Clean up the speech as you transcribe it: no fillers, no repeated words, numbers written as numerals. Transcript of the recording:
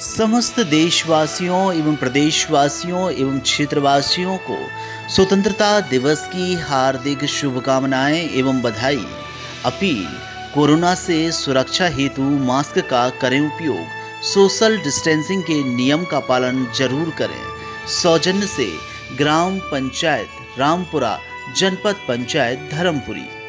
समस्त देशवासियों एवं प्रदेशवासियों एवं क्षेत्रवासियों को स्वतंत्रता दिवस की हार्दिक शुभकामनाएं एवं बधाई। अपील, कोरोना से सुरक्षा हेतु मास्क का करें उपयोग, सोशल डिस्टेंसिंग के नियम का पालन जरूर करें। सौजन्य से ग्राम पंचायत रामपुरा, जनपद पंचायत धर्मपुरी।